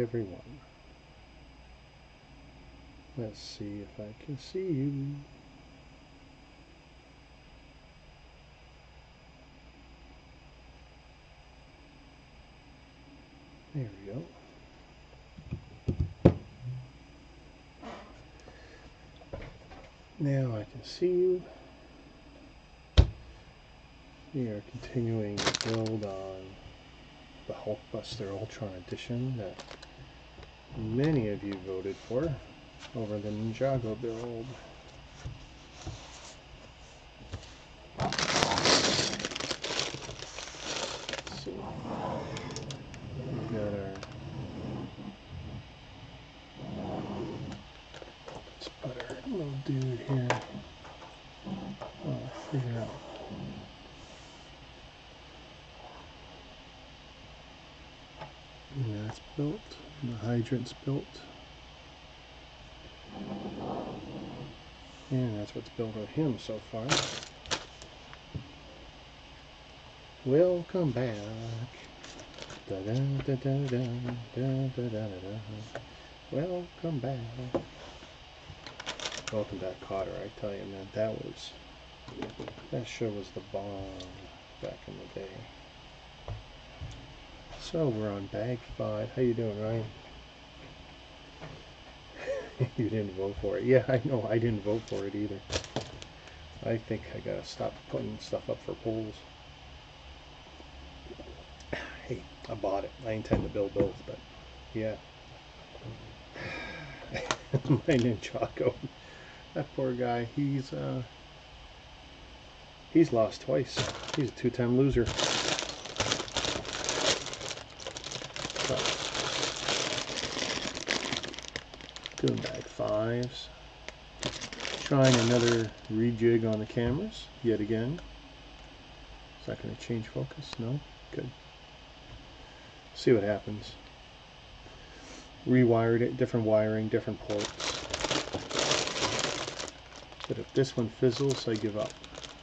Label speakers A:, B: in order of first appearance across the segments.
A: everyone. Let's see if I can see you. There we go. Now I can see you. We are continuing to build on the Hulkbuster Ultron Edition that many of you voted for over the Ninjago build. Let's see. We've got our... Let's put our little dude here. I'll figure out. And that's built. And the hydrant's built. And that's what's built with him so far. Welcome back. Da da da da da da da da da. Welcome back. Welcome back, Cotter. I tell you, man, that show was the bomb back in the day. So we're on bag 5. How you doing, Ryan? You didn't vote for it. Yeah, I know. I didn't vote for it either. I think I gotta stop putting stuff up for polls. Hey, I bought it. I intend to build both, but yeah. My Ninjago. That poor guy. He's lost twice. He's a 2-time loser. Doing bag 5s. Trying another rejig on the cameras yet again. Is that going to change focus? No? Good. See what happens. Rewired it, different wiring, different ports. But if this one fizzles, I give up.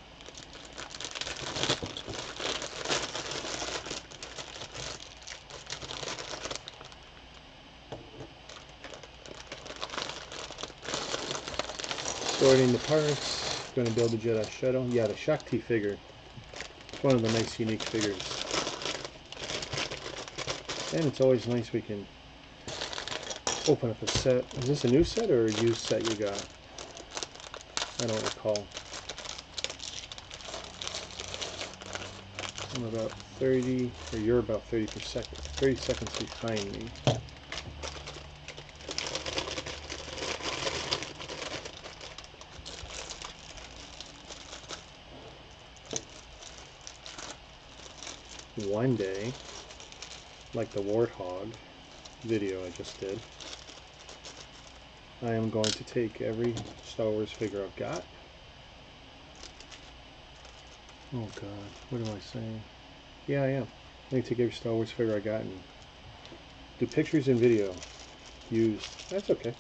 A: Sorting the parts, going to build the Jedi Shadow. Yeah, the Shakti figure. It's one of the nice unique figures. And it's always nice we can open up a set. Is this a new set or a used set you got? I don't recall. I'm about 30, or you're about 30 seconds behind me. One day, like the Warthog video I just did, I am going to take every Star Wars figure I've got. Oh god, what am I saying? Yeah, I am. I'm going to take every Star Wars figure I got and do pictures and video. Used. That's okay.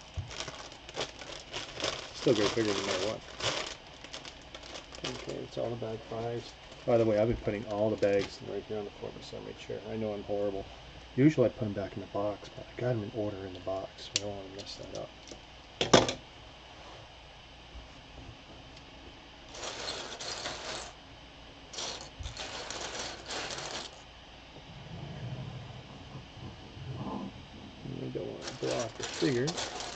A: Still a great figure no matter what. Okay, it's all the bag 5s. By the way, I've been putting all the bags right here on the floor beside my chair. I know I'm horrible. Usually I put them back in the box, but I got them in order in the box, so I don't want to mess that up. I don't want to block the figure.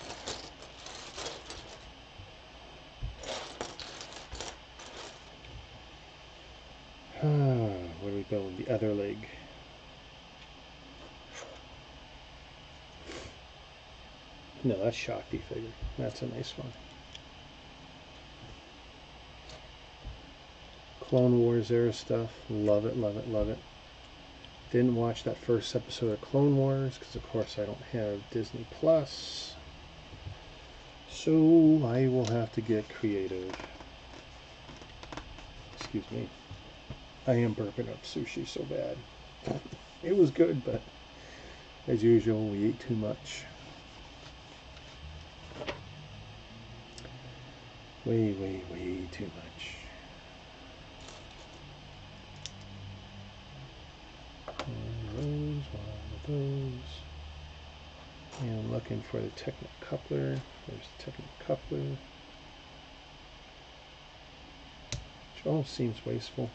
A: What are we building? The other leg. No, that's Shakti figure. That's a nice one. Clone Wars era stuff. Love it, love it, love it. Didn't watch that first episode of Clone Wars because, of course, I don't have Disney Plus. So I will have to get creative. Excuse me. I am burping up sushi so bad. It was good, but as usual, we ate too much. Way, way, way too much. One of those, one of those. looking for the Technic coupler. There's the Technic coupler. Which almost seems wasteful.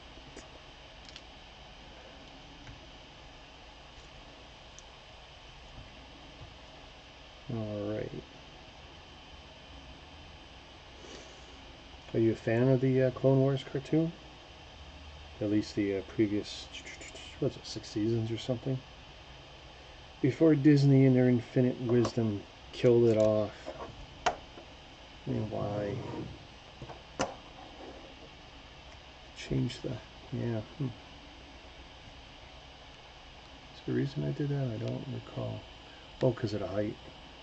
A: Alright. Are you a fan of the Clone Wars cartoon? At least the previous, what was it, 6 seasons or something? Before Disney in their infinite wisdom killed it off. I mean, why? Change the, yeah. Is there a reason I did that? I don't recall. Oh, because of the height.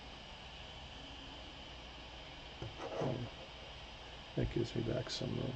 A: Oh, that gives me back some room.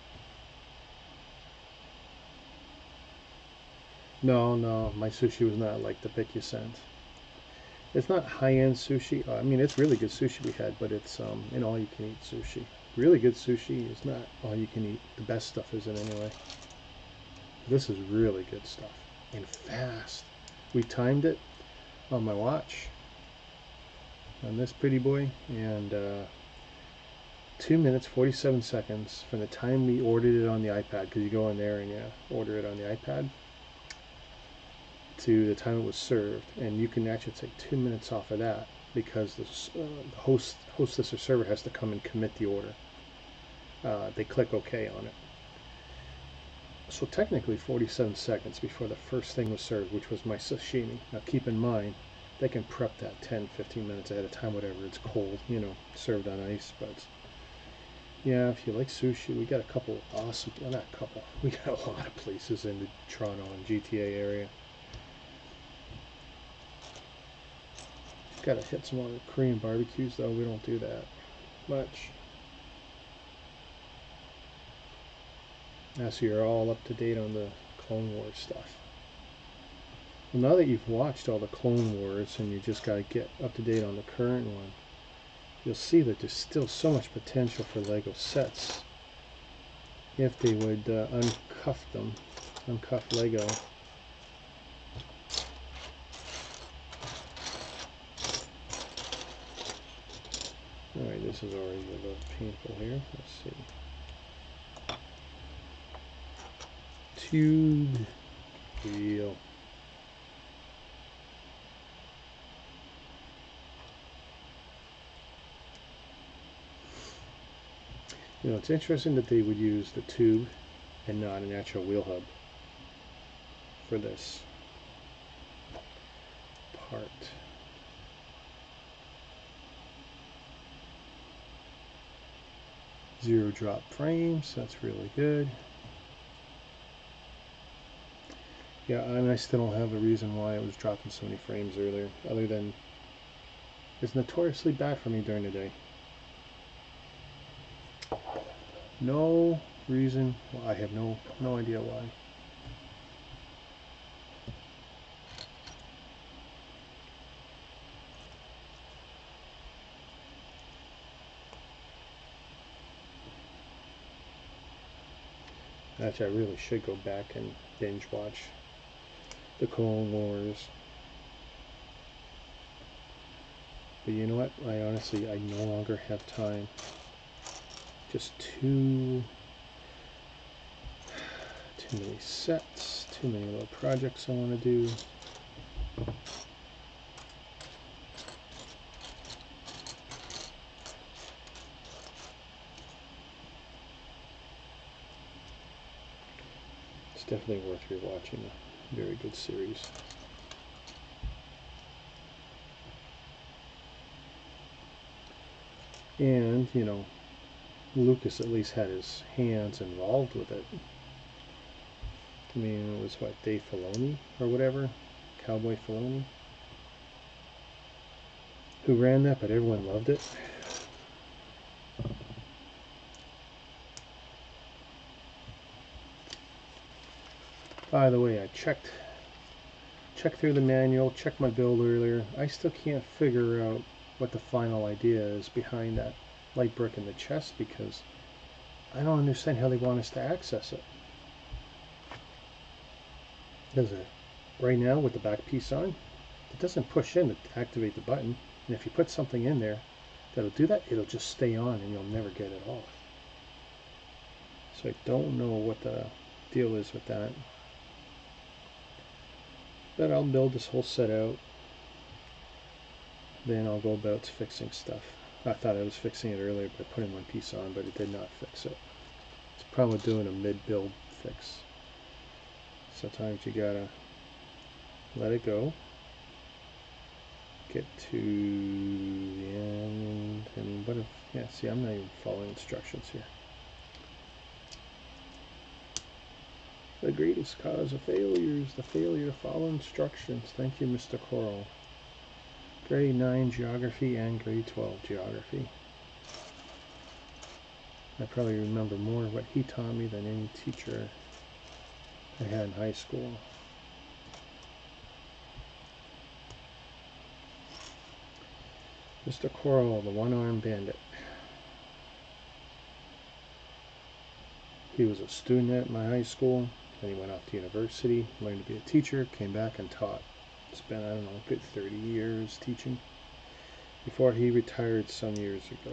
A: No, my sushi was not like the pick you sent. It's not high-end sushi. I mean, it's really good sushi we had, but it's an all-you-can-eat sushi. Really good sushi is not all-you-can-eat. The best stuff isn't anyway. This is really good stuff and fast. We timed it on my watch on this pretty boy, and 2 minutes 47 seconds from the time we ordered it on the iPad, because you go in there and order it on the iPad, to the time it was served. And you can actually take 2 minutes off of that because the hostess or server has to come and commit the order. They click OK on it. So technically 47 seconds before the first thing was served, which was my sashimi. Now keep in mind, they can prep that 10-15 minutes ahead of time, whatever, it's cold, you know, served on ice. But yeah, if you like sushi, we got a couple awesome, well, not a couple, we got a lot of places in the Toronto and GTA area. Gotta hit some other Korean barbecues though, we don't do that much. Now, so you're all up to date on the Clone Wars stuff. Well, now that you've watched all the Clone Wars and you just gotta get up to date on the current one, you'll see that there's still so much potential for LEGO sets if they would uncuff LEGO. Alright, this is already a little painful here. Let's see. Tube reel. You know, it's interesting that they would use the tube and not an actual wheel hub for this part. Zero drop frames, that's really good. Yeah, and I still don't have a reason why it was dropping so many frames earlier, other than it's notoriously bad for me during the day. No reason, well, I have no idea why. Actually, I really should go back and binge watch the Clone Wars. But you know what? I no longer have time. Just too many sets, too many little projects I want to do. It's definitely worth rewatching. A very good series. And, you know, Lucas at least had his hands involved with it. I mean, it was what, Dave Filoni or whatever? Cowboy Filoni? Who ran that, but everyone loved it. By the way, I checked through the manual, checked my build earlier. I still can't figure out what the final idea is behind that light brick in the chest, because I don't understand how they want us to access it. Because right now with the back piece on, it doesn't push in to activate the button. And if you put something in there that'll do that, it'll just stay on and you'll never get it off. So I don't know what the deal is with that. But I'll build this whole set out. Then I'll go about fixing stuff. I thought I was fixing it earlier by putting one piece on, but it did not fix it. It's the problem with doing a mid-build fix. Sometimes you gotta let it go, get to the end, and what if, yeah, see, I'm not even following instructions here. The greatest cause of failure is the failure to follow instructions. Thank you, Mr. Coral. Grade 9 Geography and Grade 12 Geography. I probably remember more of what he taught me than any teacher I had in high school. Mr. Coral, the one-armed bandit. He was a student at my high school, then he went off to university, learned to be a teacher, came back and taught. Spent, I don't know, a good 30 years teaching before he retired some years ago.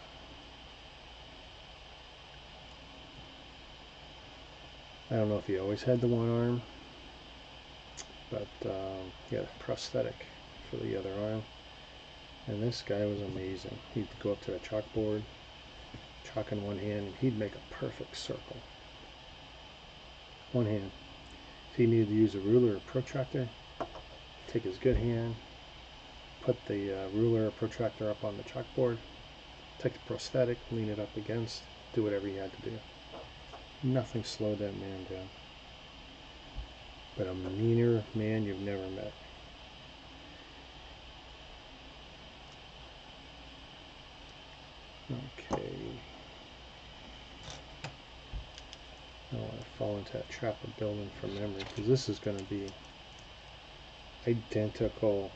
A: I don't know if he always had the one arm, but he had a prosthetic for the other arm. And this guy was amazing. He'd go up to the chalkboard, chalk in one hand, and he'd make a perfect circle. One hand. If he needed to use a ruler or protractor, take his good hand, put the ruler or protractor up on the chalkboard, take the prosthetic, lean it up against, do whatever he had to do. Nothing slowed that man down. But a meaner man you've never met. Okay. I don't want to fall into that trap of building from memory, because this is going to be identical,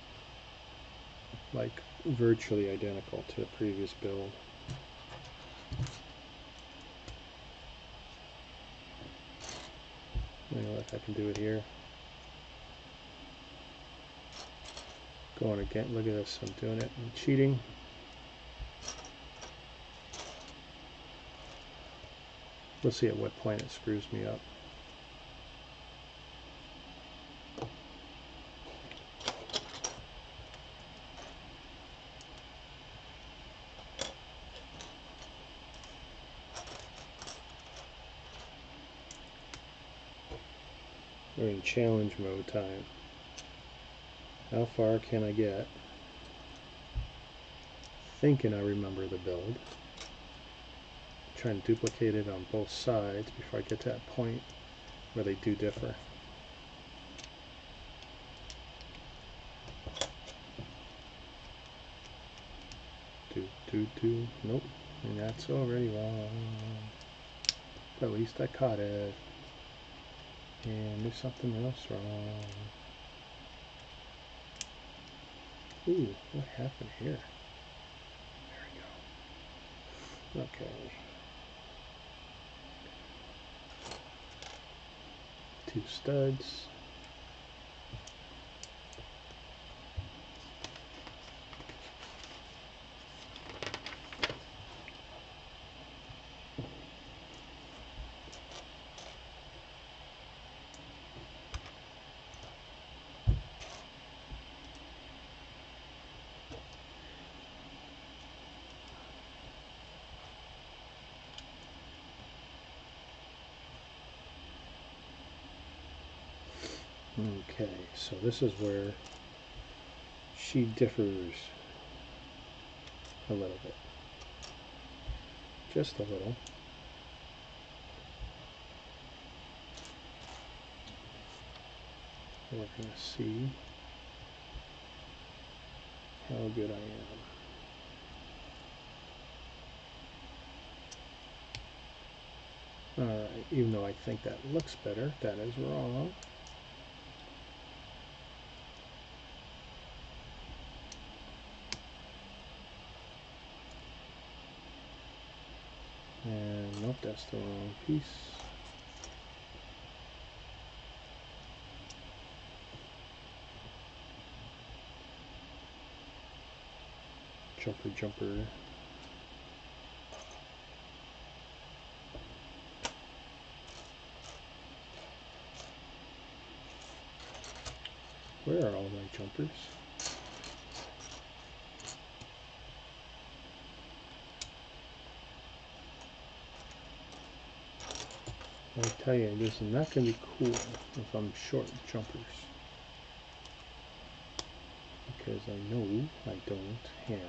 A: like virtually identical to the previous build. You know, if I can do it here. Going again, look at this, I'm doing it, I'm cheating. We'll see at what point it screws me up. We're in challenge mode time. How far can I get? Thinking I remember the build. Try and duplicate it on both sides before I get to that point where they do differ. Nope, and that's already wrong. But at least I caught it. And there's something else wrong. Ooh, what happened here? There we go. Okay. Two studs. Okay, so this is where she differs a little bit. Just a little. We're going to see how good I am. Alright, even though I think that looks better, that is wrong. And nope, that's the wrong piece. jumper. Where are all my jumpers? I tell you, this is not going to be cool if I'm short jumpers. Because I know I don't have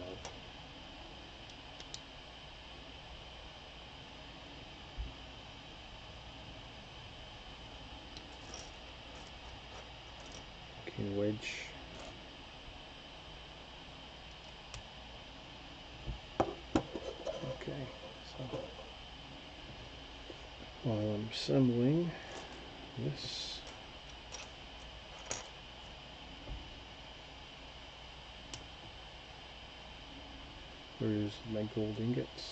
A: wedge. Okay, so while I'm assembling this, where's my gold ingots?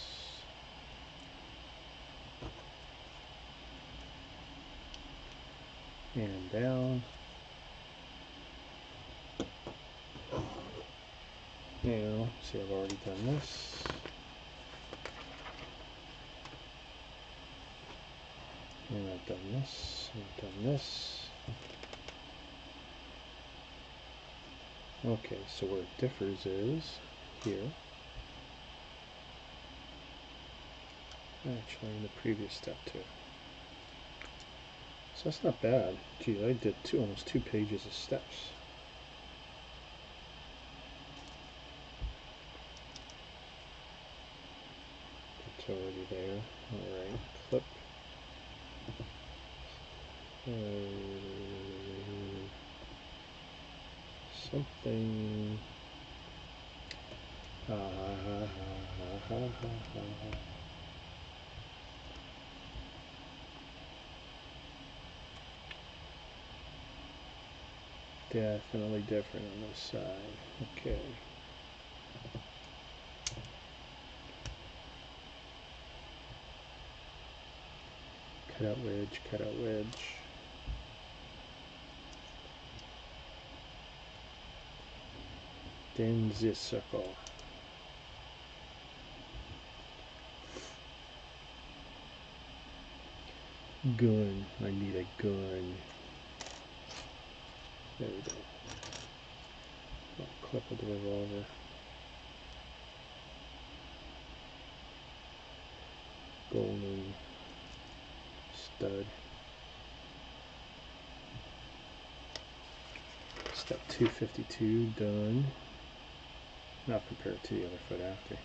A: And down. Now, see, I've already done this. And I've done this, and I've done this. Okay, so where it differs is here. Actually, in the previous step too. So that's not bad. Gee, I did almost 2 pages of steps. It's already there. Alright, clip. Something. Definitely different on this side. Okay. Cut out wedge, cut out wedge. Then this circle. Gun. I need a gun. There we go. I'll clip with the revolver. Golden stud. Step 252 done. Now compare it to the other foot after.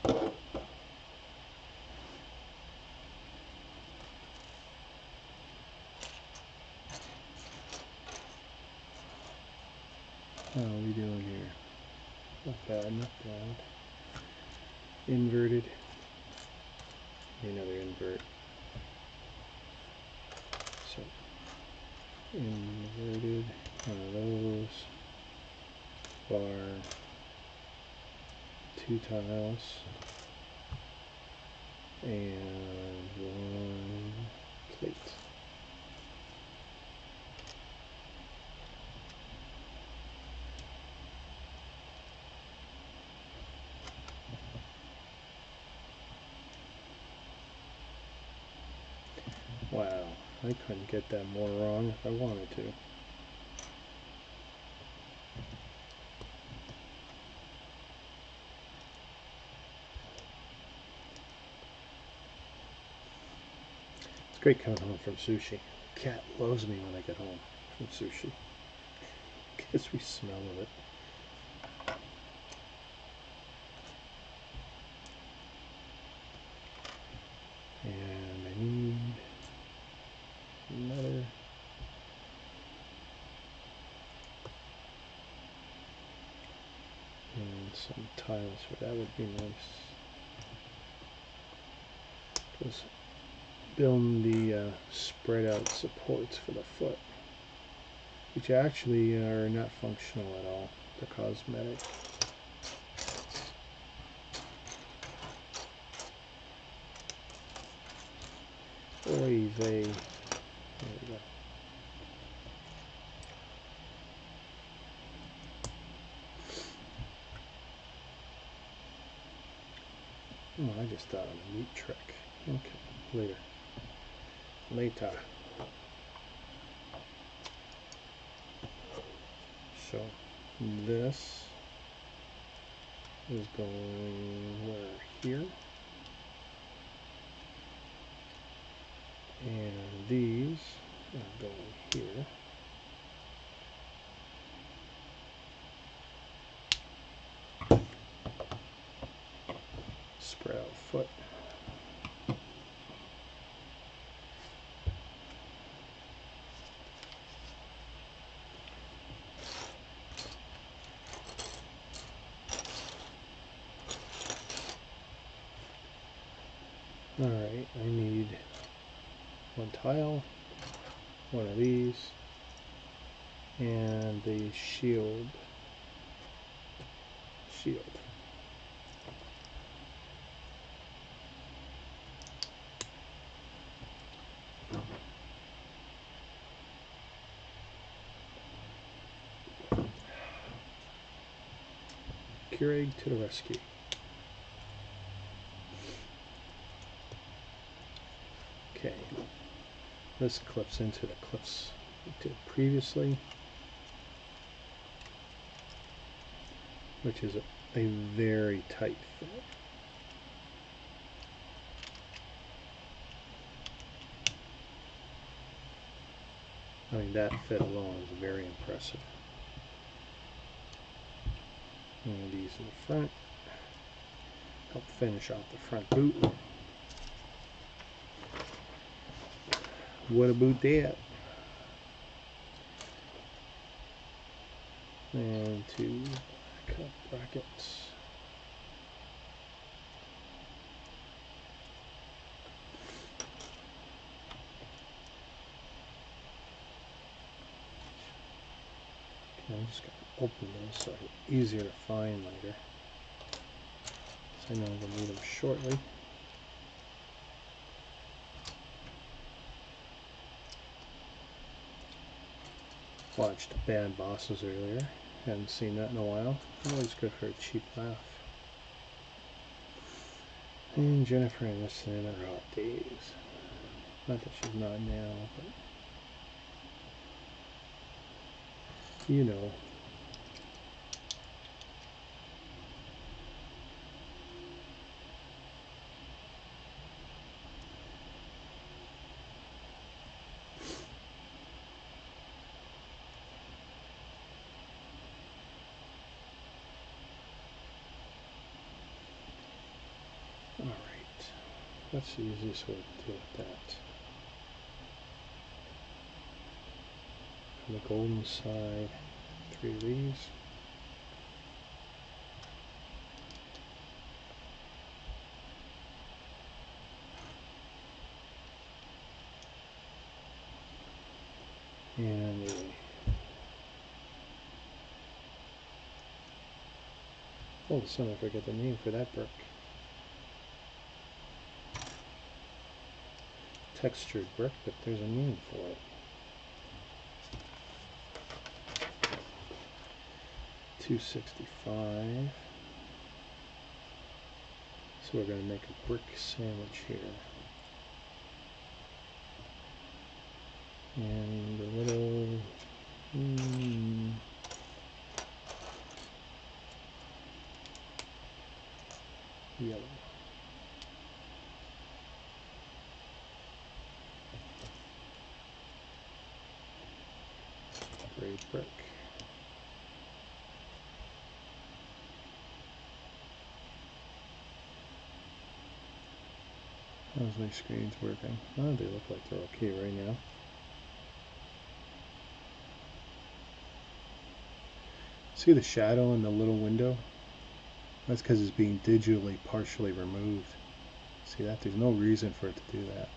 A: How are we doing here? Not bad, not bad. Inverted. Another invert. So, inverted. One of those. Bar. 2 tiles. And 1 plate. Wow, I couldn't get that more wrong if I wanted to. It's great coming home from sushi. Cat loves me when I get home from sushi. Gets me smell of it. And I need another. And some tiles for that would be nice. Just build the spread out supports for the foot, which actually are not functional at all. They're cosmetic. Oy vey. There we go. Oh, I just thought of a neat trick. Okay, later. Later. So this is going where? Here. And these are going here. Spread out foot. Alright, I need one tile, one of these, and the shield. Keurig to the rescue. Okay, this clips into the clips we did previously, which is a very tight fit. I mean, that fit alone is very impressive. And these in the front help finish off the front boot. What about that? And two backup brackets. I'm just going to open them so they're easier to find later. So I know I'm going to need them shortly. Watched Bad Bosses earlier. Hadn't seen that in a while. Always good for a cheap laugh. And Jennifer Aniston in her hot days. Not that she's not now, but you know. Alright. That's the easiest way to deal with that. On the golden side, 3 of these. And the all of a sudden I forget the name for that brick. Textured brick, but there's a name for it. $2.65. So we're going to make a brick sandwich here. And a little yellow. Gray brick. How's my screens working? Oh, they look like they're okay right now. See the shadow in the little window? That's because it's being digitally partially removed. See that? There's no reason for it to do that.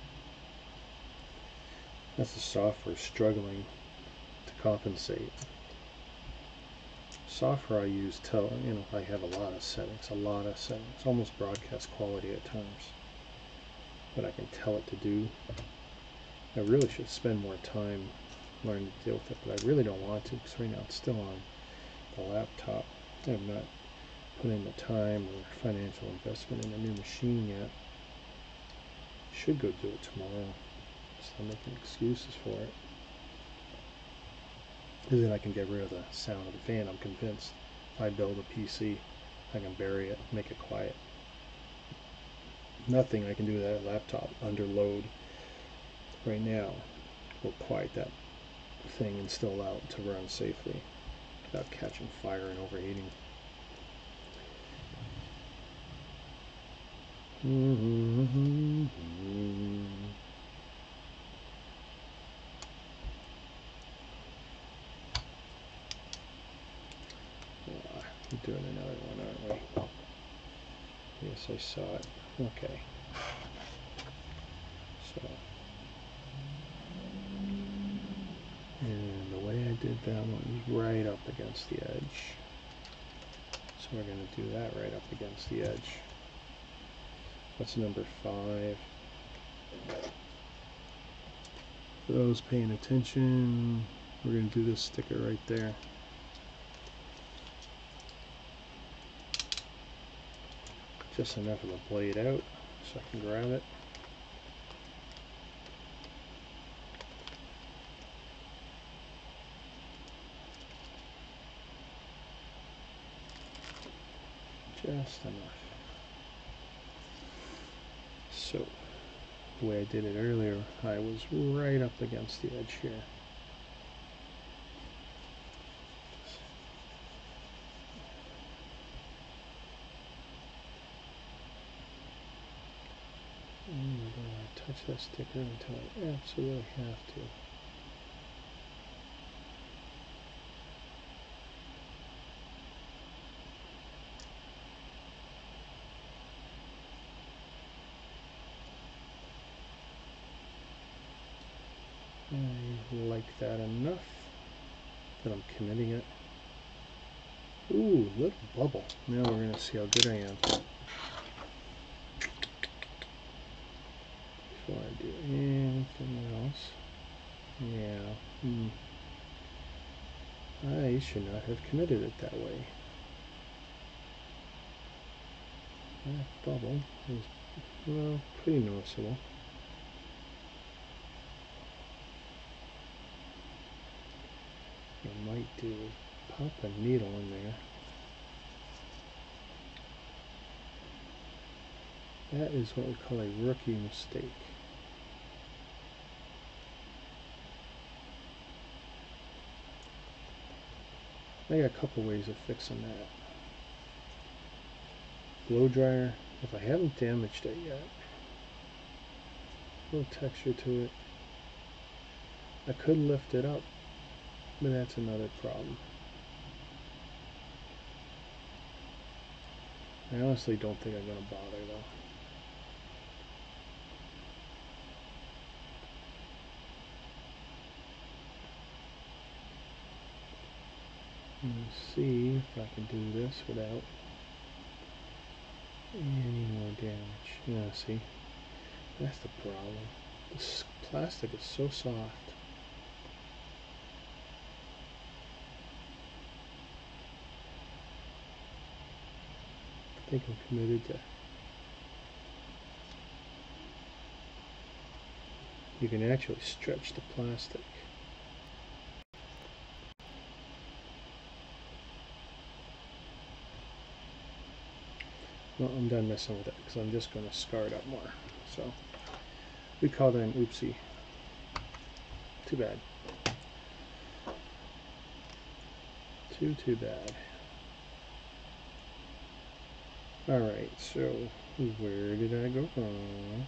A: That's the software struggling to compensate. Software I use I have a lot of settings, almost broadcast quality at times. But I can tell it to do. I really should spend more time learning to deal with it, but I really don't want to because right now it's still on the laptop. I'm not put in the time or financial investment in a new machine yet. Should go do it tomorrow. Stop making excuses for it. Because then I can get rid of the sound of the fan. I'm convinced if I build a PC, I can bury it, make it quiet. Nothing I can do with that laptop under load right now will quiet that thing and still allow it to run safely without catching fire and overheating. We're doing another one, aren't we? Yes, I saw it. Okay. So, and the way I did that one was right up against the edge. So we're going to do that right up against the edge. That's number 5. For those paying attention, we're going to do this sticker right there. Just enough of the blade out so I can grab it. Just enough. So, the way I did it earlier, I was right up against the edge here. I don't want to touch that sticker until I absolutely have to. I like that enough that I'm committing it. Ooh, little bubble. Now we're going to see how good I am. Before I do anything else. Yeah. I should not have committed it that way. That bubble is, well, pretty noticeable. What I might do is pop a needle in there. That is what we call a rookie mistake. I got a couple ways of fixing that. Blow dryer, if I haven't damaged it yet, a little texture to it. I could lift it up, but that's another problem. I honestly don't think I'm going to bother though. Let's see if I can do this without any more damage. Yeah, see? That's the problem. This plastic is so soft. I think I'm committed to. You can actually stretch the plastic. Well, I'm done messing with it because I'm just going to scar it up more. So we call that an oopsie. Too bad. Too bad. Alright, so where did I go wrong?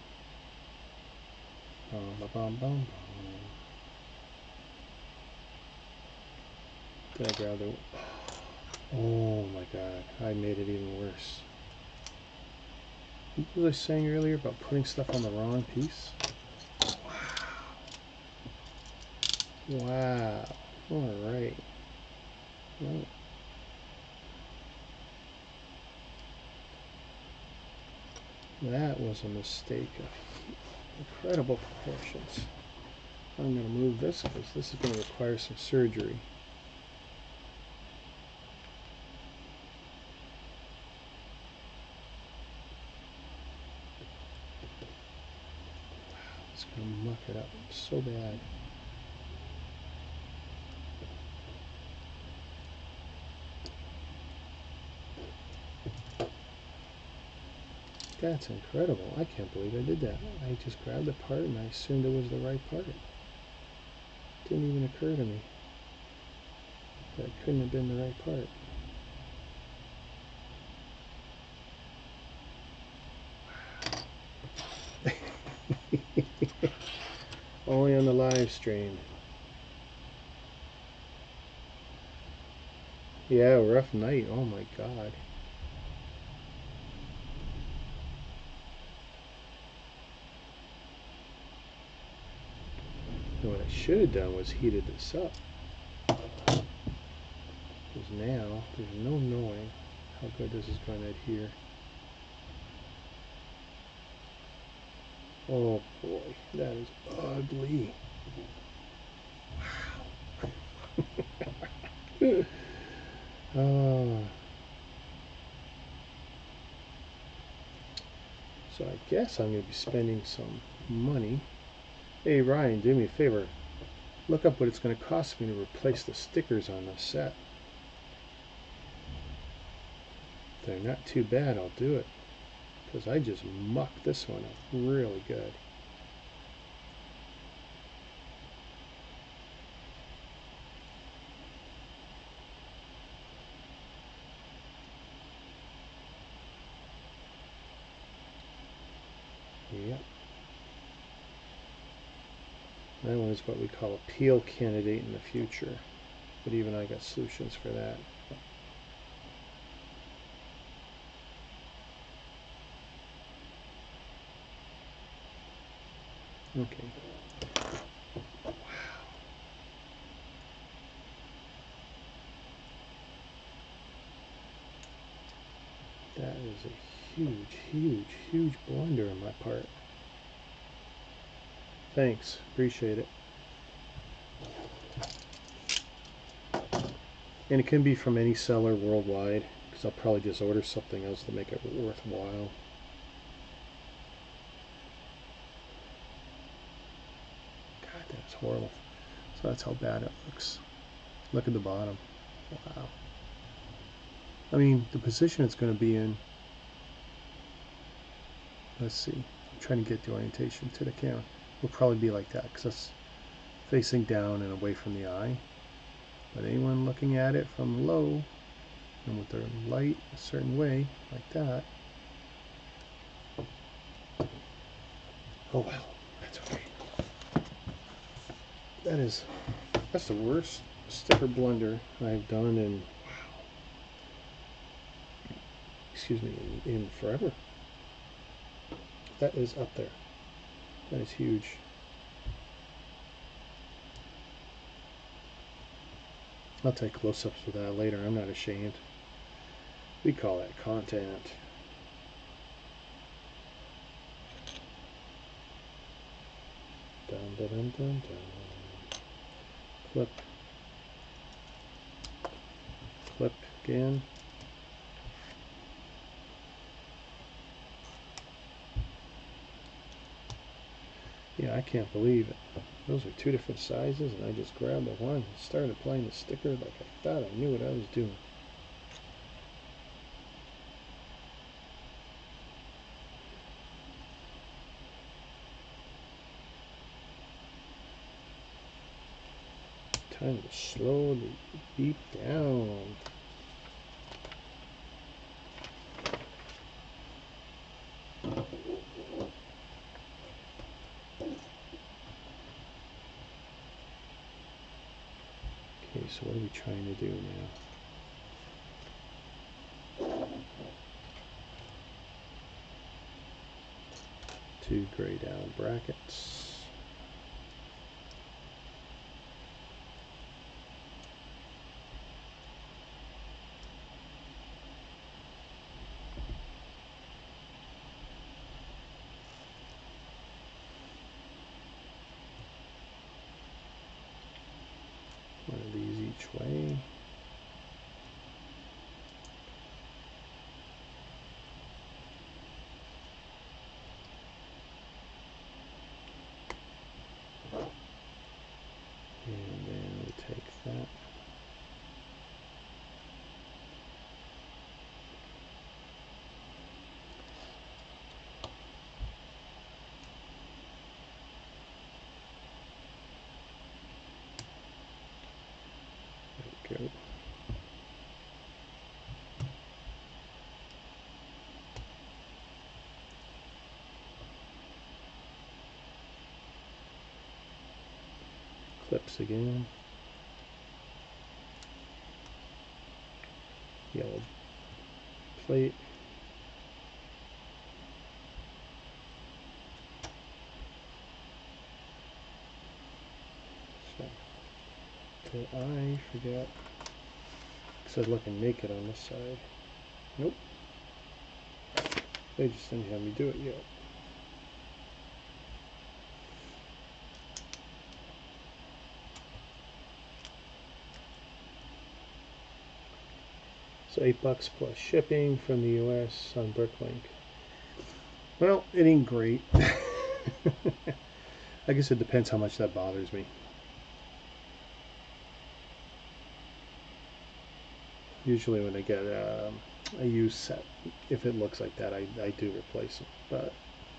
A: Did I grab the... Oh my god, I made it even worse. What was I saying earlier about putting stuff on the wrong piece? Wow. Alright. Well, that was a mistake of incredible proportions. I'm going to move this because this is going to require some surgery. It's going to muck it up so bad. That's incredible. I can't believe I did that. I just grabbed the part and I assumed it was the right part. It didn't even occur to me that it couldn't have been the right part. Only on the live stream. Yeah, rough night. Oh my god. And what I should have done was heated this up. Because now there's no knowing how good this is going to adhere. Oh boy, that is ugly. Wow. So I guess I'm going to be spending some money. Hey Ryan, do me a favor. Look up what it's going to cost me to replace the stickers on the set. If they're not too bad, I'll do it. Because I just mucked this one up really good. Yep. That one is what we call a peel candidate in the future. But even I got solutions for that. Okay. Wow. That is a huge, huge, huge blunder on my part. Thanks. Appreciate it. And it can be from any seller worldwide, because I'll probably just order something else to make it worthwhile. God, that's horrible. So that's how bad it looks. Look at the bottom. Wow. I mean, the position it's going to be in, let's see, I'm trying to get the orientation to the camera, will probably be like that, because it's facing down and away from the eye. But anyone looking at it from low, and with their light a certain way, like that. Oh well, that's okay. That's the worst sticker blunder I've done in, wow, excuse me, in forever. That is up there. That is huge. I'll take close-ups with that later. I'm not ashamed. We call that content. Dun dun dun dun dun. Clip. Clip again. Yeah, I can't believe it. Those are two different sizes, and I just grabbed the one and started applying the sticker like I thought I knew what I was doing. Time to slow the beep down. Okay, so what are we trying to do now? Two gray down brackets. One of these each way. Clips again. Yellow plate. So, did I forget? Because I was looking naked on this side. Nope. They just didn't have me do it yet. So $8 plus shipping from the US on Bricklink. Well, it ain't great. I guess it depends how much that bothers me. Usually when I get a used set, if it looks like that, I do replace it. But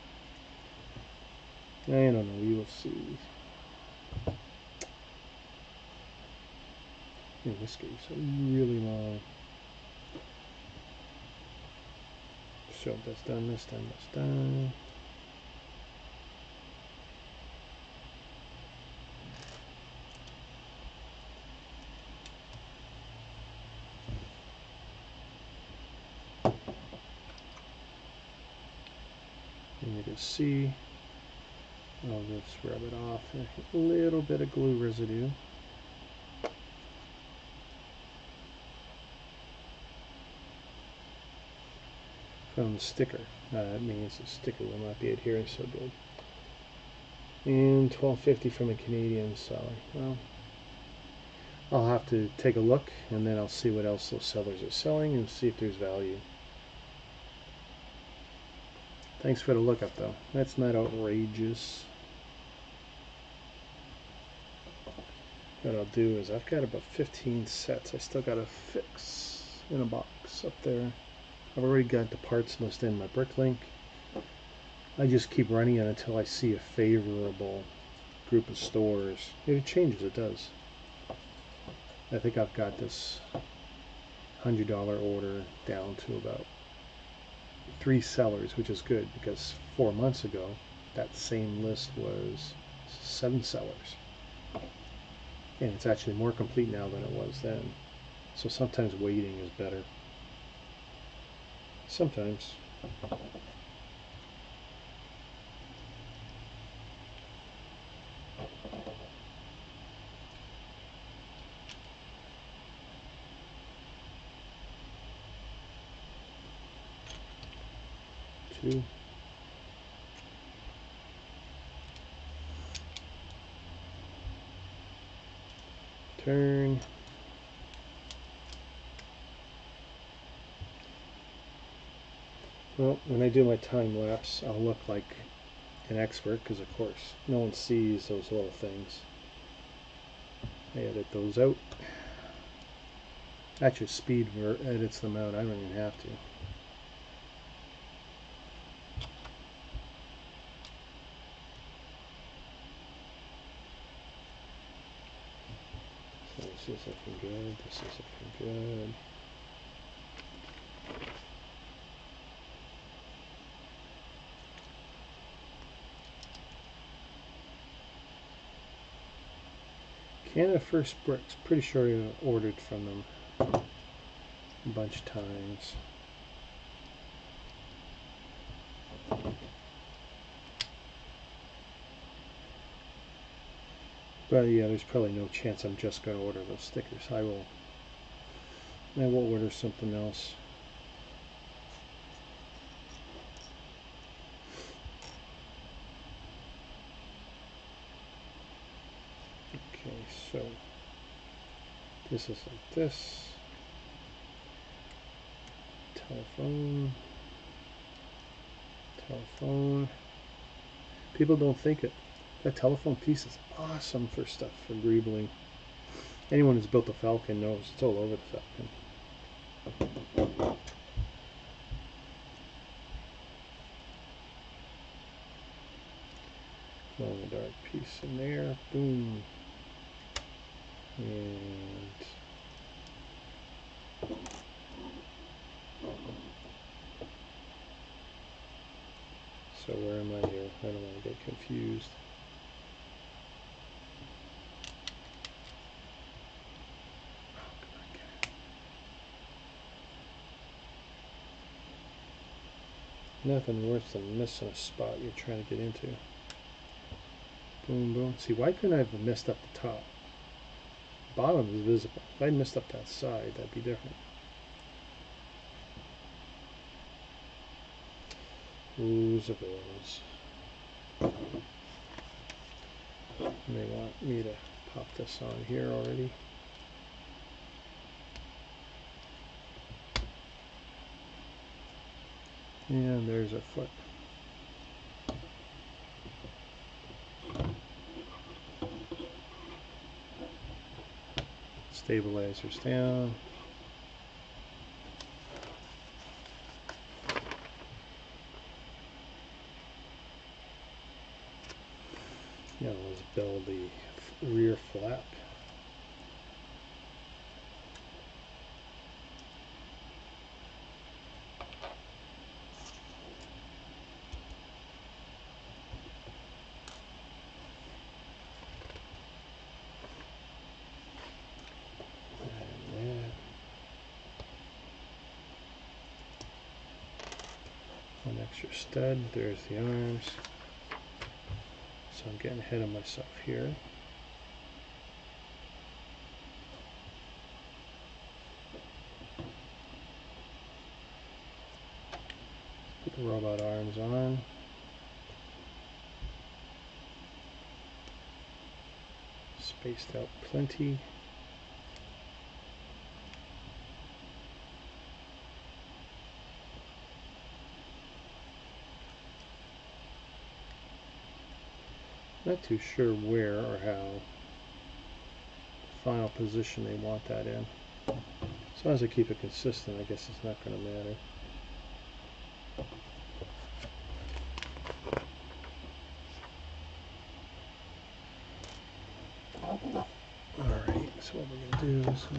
A: I don't know, we will see. Yeah, this game's really long. So that's done, that's done, that's done. And you can see, I'll just rub it off. A little bit of glue residue. From the sticker. That means the sticker will not be adhering so good. And $12.50 from a Canadian seller. Well, I'll have to take a look and then I'll see what else those sellers are selling and see if there's value. Thanks for the lookup though. That's not outrageous. What I'll do is I've got about 15 sets I still got to fix in a box up there. I've already got the parts list in my Bricklink. I just keep running it until I see a favorable group of stores. If it changes, it does. I think I've got this $100 order down to about 3 sellers, which is good because 4 months ago that same list was 7 sellers. And it's actually more complete now than it was then. So sometimes waiting is better. Sometimes. Two. Turn. Well, when I do my time lapse, I'll look like an expert because, of course, no one sees those little things. I edit those out. Actually, Speed edits them out. I don't even have to. So this is looking good. This is looking good. Canada First Bricks, pretty sure I ordered from them a bunch of times. But yeah, there's probably no chance I'm just going to order those stickers. I will order something else. Okay, so this is like this. Telephone. Telephone. People don't think it. That telephone piece is awesome for stuff, for greebling. Anyone who's built a Falcon knows it's all over the Falcon. Glow in the dark piece in there. Boom. And so where am I here? I don't want to get confused. Nothing worse than missing a spot you're trying to get into. Boom, boom. See, why couldn't I have messed up the top? Bottom is visible. If I messed up that side, that'd be different. Oohs of those. They want me to pop this on here already. And there's our foot. Stabilizers down. Now let's build the rear flap. One extra stud, there's the arms. So I'm getting ahead of myself here. Put the robot arms on. Spaced out plenty. Not too sure where or how final position they want that in. As long as I keep it consistent, I guess it's not going to matter. Alright, so what we're going to do is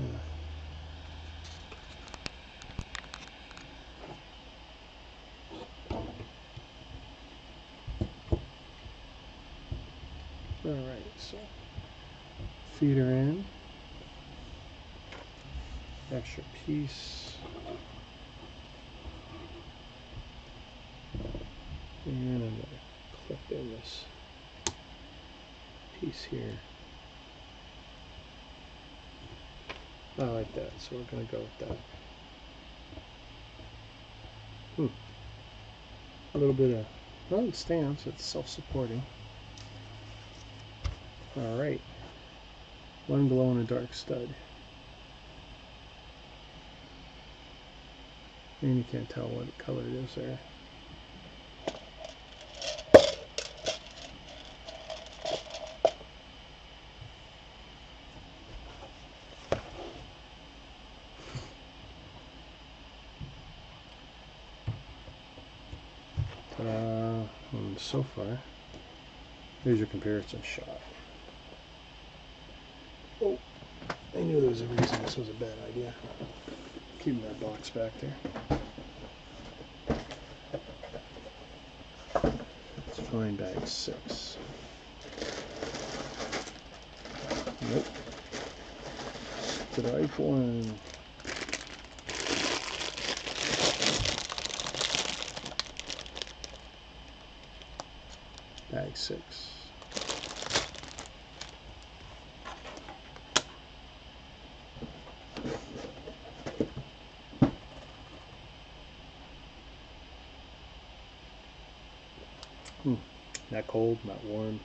A: alright, so feed her in. Extra piece. And I'm going to clip in this piece here. I like that, so we're going to go with that. A little bit of, well, it stands, it's self-supporting. Alright, one glow-in-the-dark stud. And you can't tell what color it is there. And so far, here's your comparison shot. Oh, I knew there was a reason this was a bad idea. Keeping that box back there. Let's find bag 6. Nope. Strike 1. Bag 6. Not cold, not warm.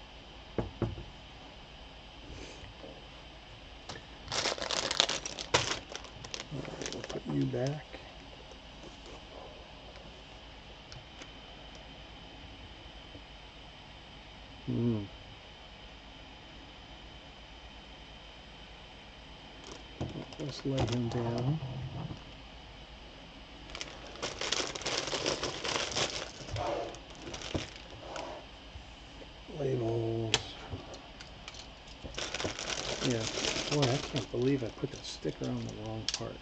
A: Alright, we'll put you back. Let's lay him down. Labels. Yeah, boy, I can't believe I put that sticker on the wrong part.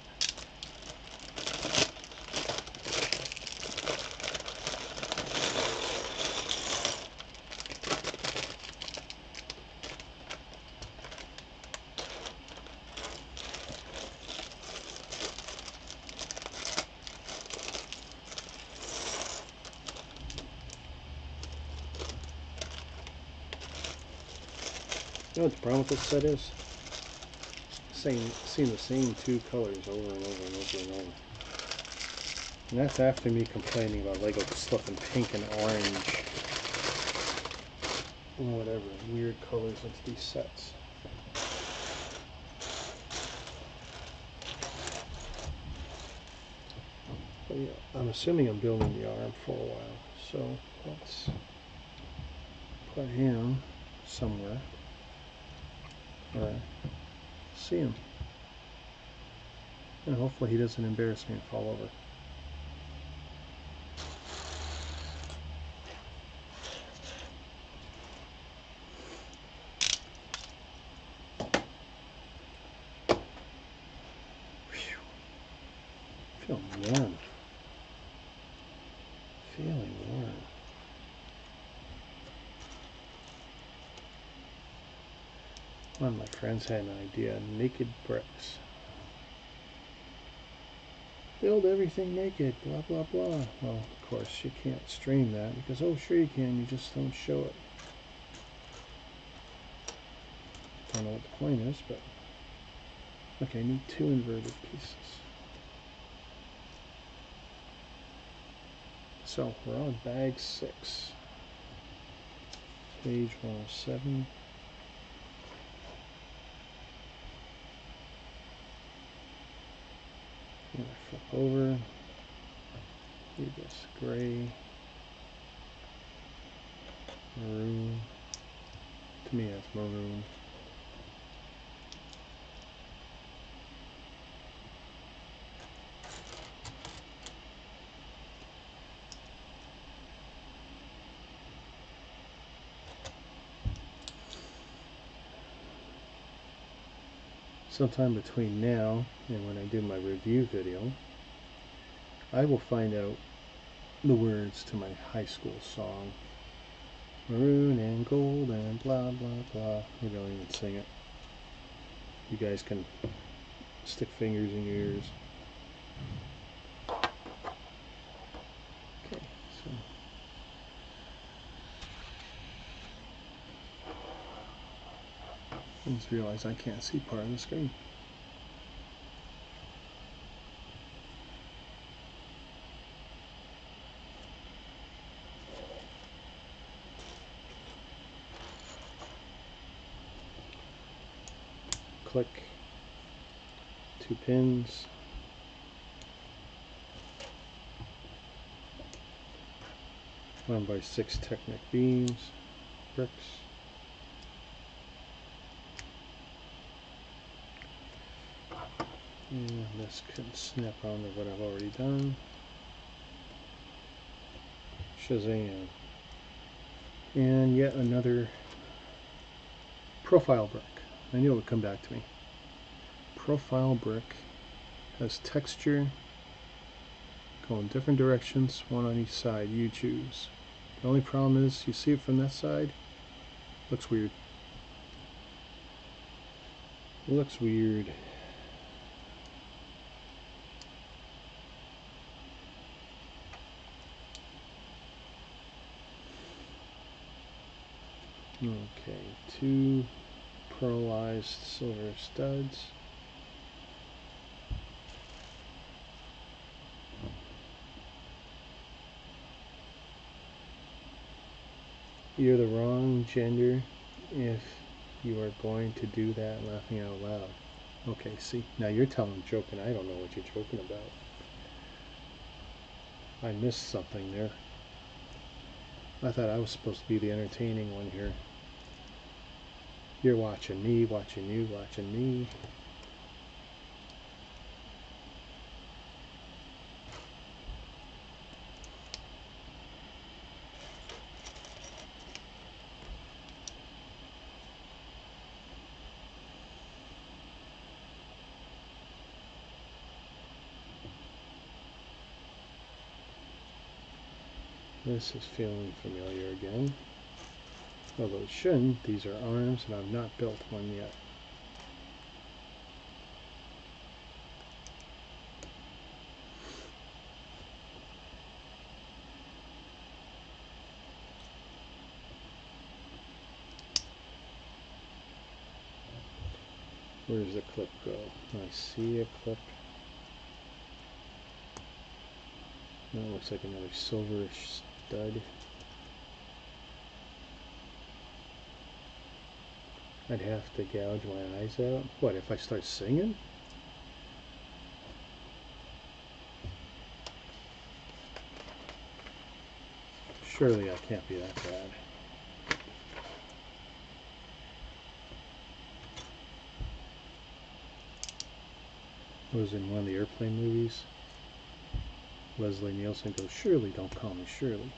A: You know what the problem with this set is? Seeing the same two colors over and over and over and over. And that's after me complaining about Lego slipping pink and orange and whatever weird colors into these sets. But yeah, I'm assuming I'm building the arm for a while, so let's put him somewhere where I see him. And hopefully he doesn't embarrass me and fall over. Feeling warm. Feeling warm. One of my friends had an idea, naked bricks. Build everything naked, blah blah blah. Well, of course you can't stream that because, oh sure you can, you just don't show it. Don't know what the point is, but okay, I need 2 inverted pieces. So we're on bag 6, page 107. And I flip over, read this gray, maroon. To me, that's maroon. Sometime between now and when I do my review video, I will find out the words to my high school song. Maroon and gold and blah blah blah. Maybe I'll even sing it. You guys can stick fingers in your ears. Okay, so I just realized I can't see part of the screen. Click 2 pins. One by 6 Technic beams, bricks. And this can snap onto what I've already done. Shazam. And yet another profile brick. I knew it would come back to me. Profile brick has texture going different directions, one on each side. You choose. The only problem is you see it from that side, looks weird. It looks weird. Okay, 2 pearlized silver studs. You're the wrong gender if you are going to do that, laughing out loud. Okay, see, now you're telling me joking. I don't know what you're joking about. I missed something there. I thought I was supposed to be the entertaining one here. You're watching me, watching you, watching me. This is feeling familiar again. Although it shouldn't, these are arms and I've not built one yet. Where does the clip go? I see a clip. That looks like another silverish stud. I'd have to gouge my eyes out. What, if I start singing? Surely I can't be that bad. It was in one of the airplane movies. Leslie Nielsen goes, "Shirley, don't call me Shirley."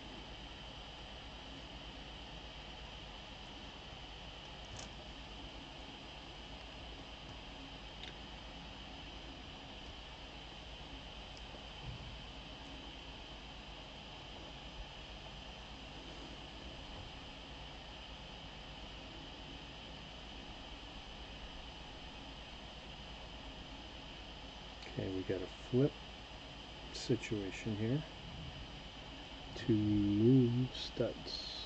A: Okay, we got a flip situation here. 2 studs.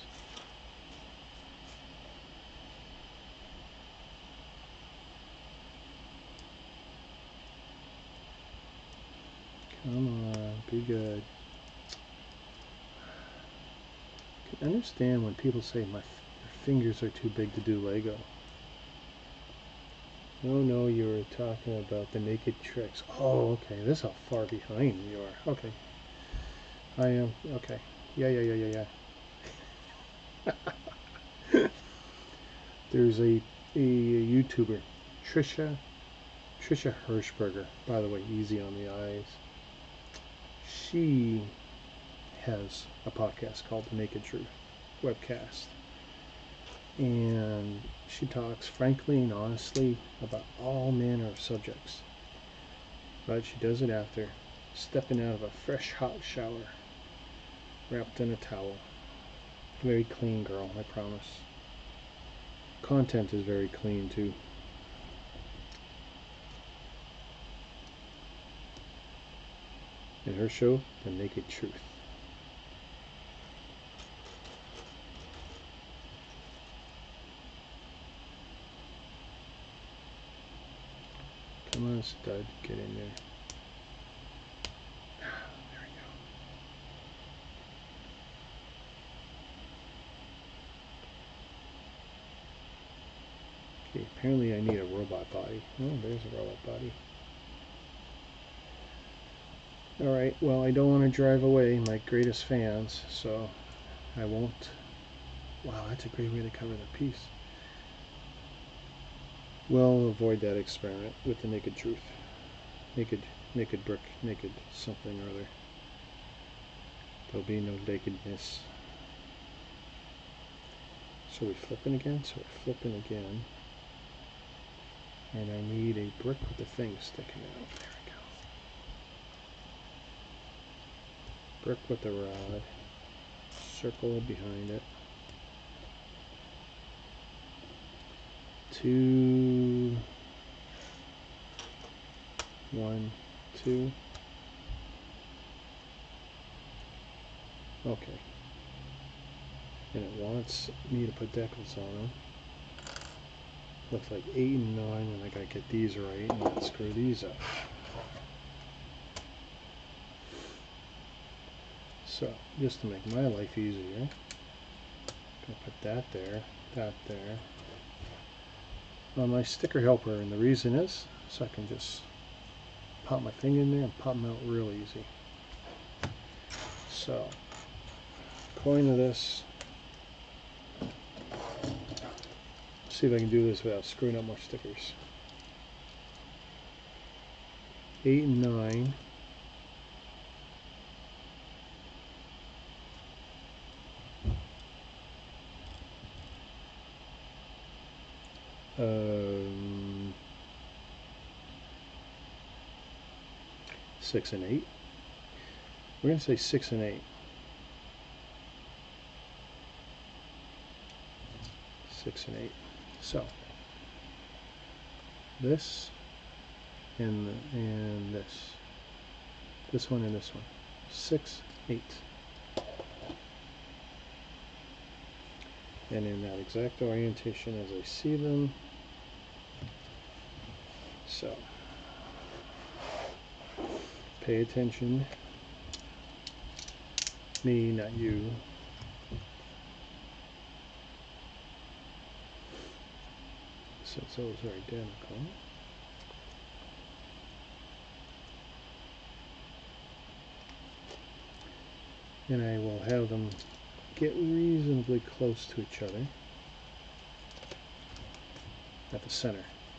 A: Come on, be good. I can understand when people say your fingers are too big to do Lego. Oh no, you were talking about the naked tricks. Oh, okay, this is how far behind you are. Okay. I am, okay. Yeah. There's a YouTuber, Trisha Hirschberger, by the way, easy on the eyes. She has a podcast called The Naked Truth webcast. And she talks frankly and honestly about all manner of subjects. But she does it after stepping out of a fresh hot shower, wrapped in a towel. Very clean girl, I promise. Content is very clean too. In her show, The Naked Truth. Come on, stud, get in there. There we go. Okay, apparently I need a robot body. Oh, there's a robot body. Alright, well, I don't want to drive away my greatest fans, so I won't. Wow, that's a great way to cover the piece. We'll avoid that experiment with the Naked Truth. Naked brick, naked something or other. There'll be no nakedness. So we're flipping again, and I need a brick with the thing sticking out. There we go. Brick with the rod. Circle behind it. 2, 1, 2. Okay. And it wants me to put decals on them. Looks like 8 and 9, and I gotta get these right and not screw these up. So, just to make my life easier, I'm gonna put that there, that there. On my sticker helper, and the reason is so I can just pop my finger in there and pop them out real easy. So, point of this. See if I can do this without screwing up more stickers. 8 and 9. Um, 6 and 8. We're going to say 6 and 8. 6 and 8. So this and this one and this one. 6, 8. And in that exact orientation as I see them, So pay attention. Me, not you. Since those are identical. And I will have them get reasonably close to each other at the center.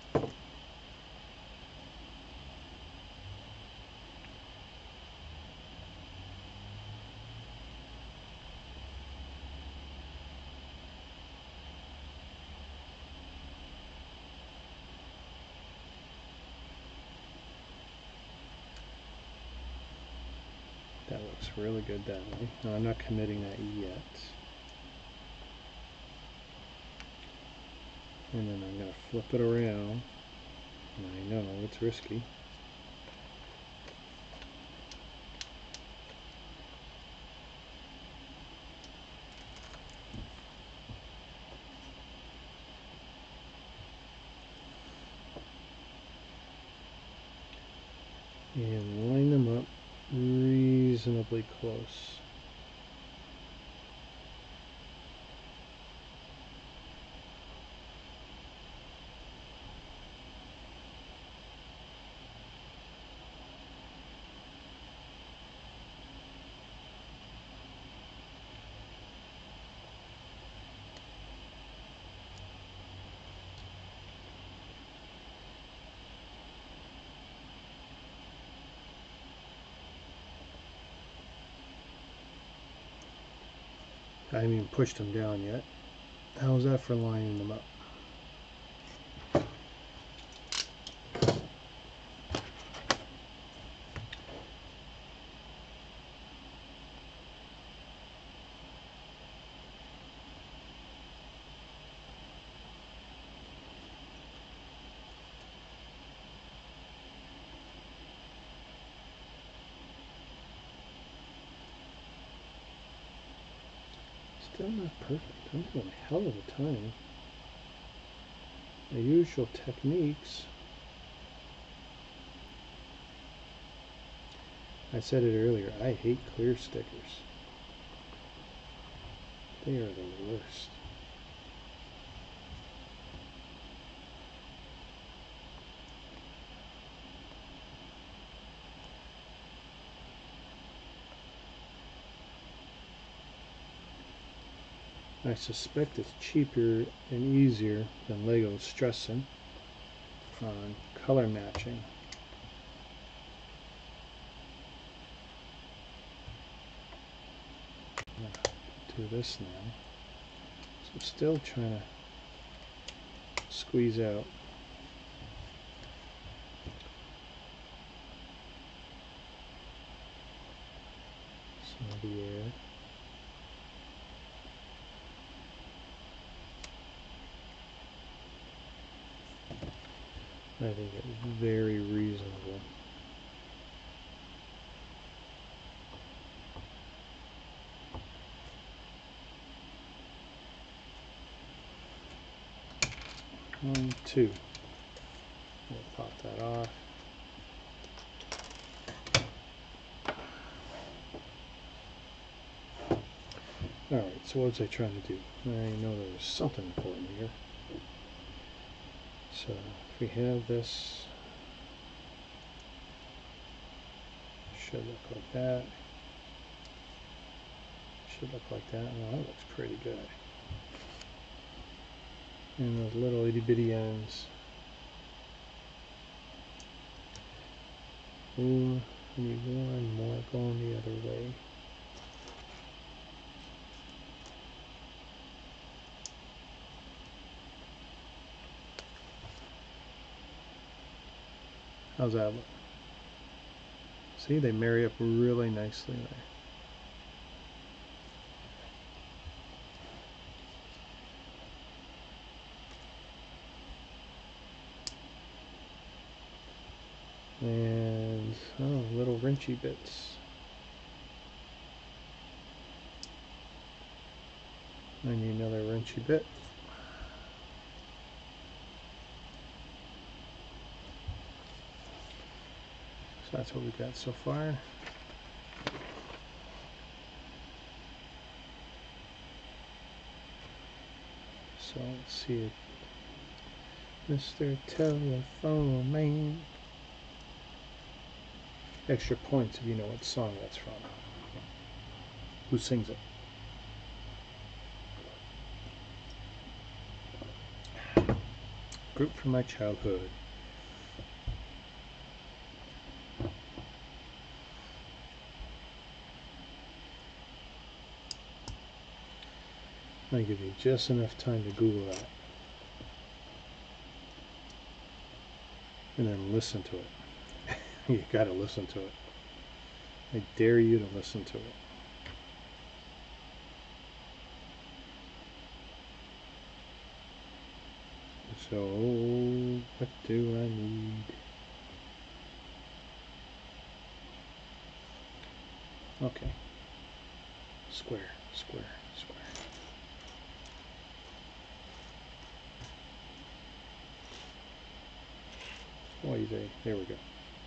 A: That looks really good that way. No, I'm not committing that yet. And then I'm going to flip it around. I know it's risky. And line them up reasonably close. I haven't even pushed them down yet. How's that for lining them up? Still not perfect. I'm having a hell of a time. The usual techniques. I said it earlier, I hate clear stickers. They are the worst. I suspect it's cheaper and easier than Lego stressing on color matching. I'm going to do this now. So I'm still trying to squeeze out some of the air. I think it's very reasonable. One, two. We'll pop that off. Alright, so what was I trying to do? I know there was something important here. So if we have this, should look like that. Should look like that. Well, that looks pretty good. And those little itty bitty ends. Ooh, I need one more going the other way. How's that look? See, they marry up really nicely there. And, oh, little wrinchy bits. I need another wrinchy bit. So that's what we got so far. So let's see it. Mr. Telephone Man. Extra points if you know what song that's from. Who sings it? Group from my childhood. I'll give you just enough time to Google that. And then listen to it. You gotta listen to it. I dare you to listen to it. So, what do I need? Okay. Square, square, square. Oh, there we go.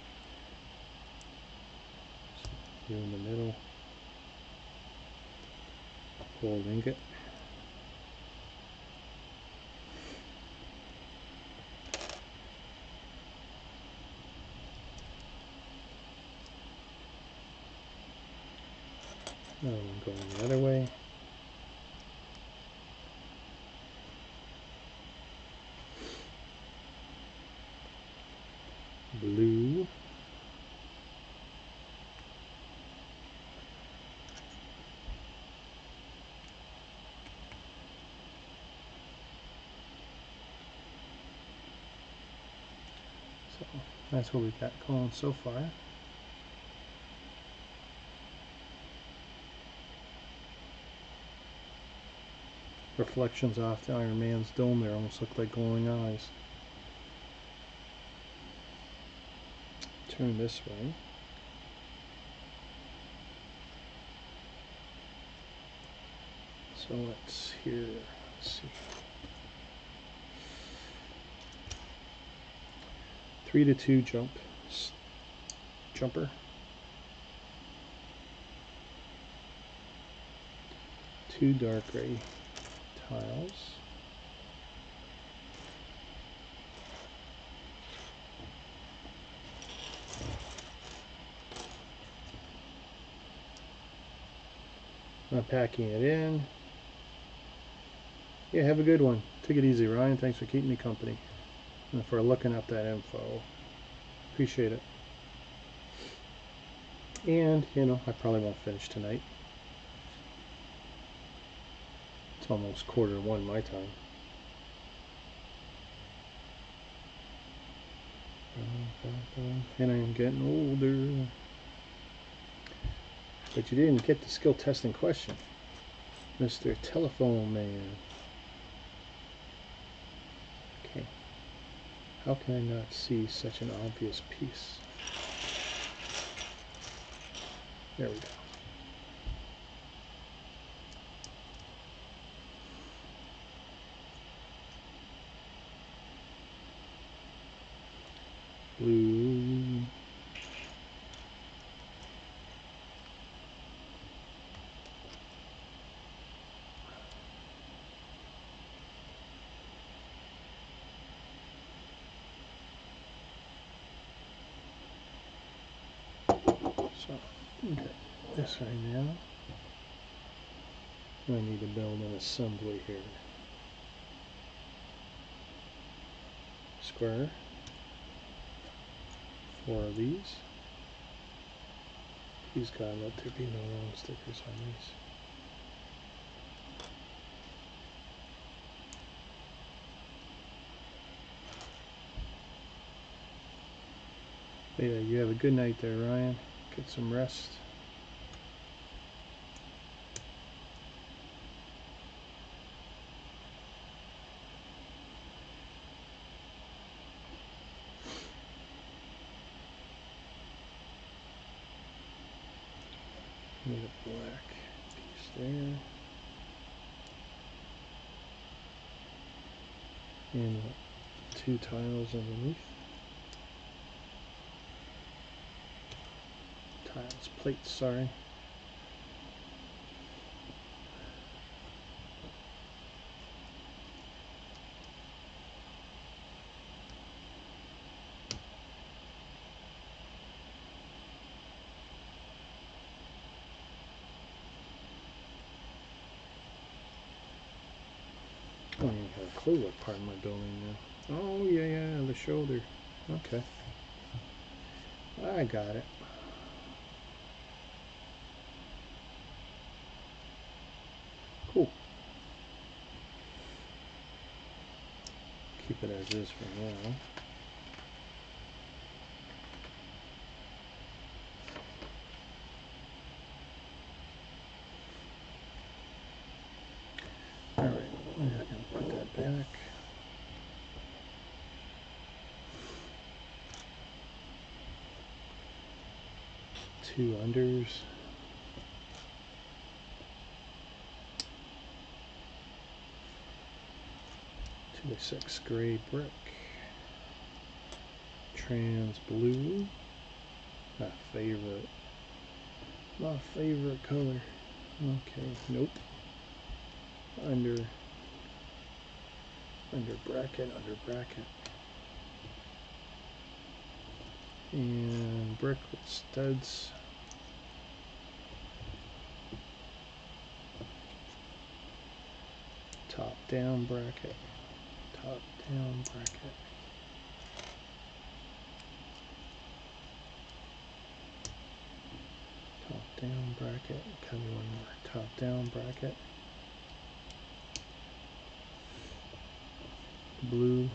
A: You in the middle. Gold ingot. Another one going the other way. Blue. So that's what we've got going so far. Reflections off the Iron Man's dome there almost look like glowing eyes. Turn this way. So let's see. 3 to 2 jumper. 2 dark gray tiles. Unpacking it in. Yeah, have a good one. Take it easy, Ryan. Thanks for keeping me company and for looking up that info. Appreciate it. And, you know, I probably won't finish tonight. It's almost 1:15 my time. And I am getting older. But you didn't get the skill testing question, Mr. Telephone Man. Okay. How can I not see such an obvious piece? There we go. Blue. So, okay, this right now. I need to build an assembly here. Square. 4 of these. Please God, let there be no wrong stickers on these. But yeah, you have a good night there, Ryan. Get some rest. Need a black piece there. And 2 tiles underneath. Tiles, plates, sorry. I don't even have a clue what part of my building now. Oh, yeah, the shoulder. Okay. I got it. Cool. Keep it as is for now. Alright, I'm just going to put that back. Two unders. 2x6 gray brick. Trans blue. My favorite color. Okay, nope. Under bracket, and brick with studs. Top down bracket, top down bracket. Top down bracket, come one more, top down bracket. Blue.